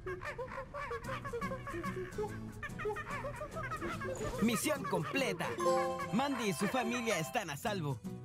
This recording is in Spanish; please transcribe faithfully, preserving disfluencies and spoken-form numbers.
Misión completa. Mandy y su familia están a salvo.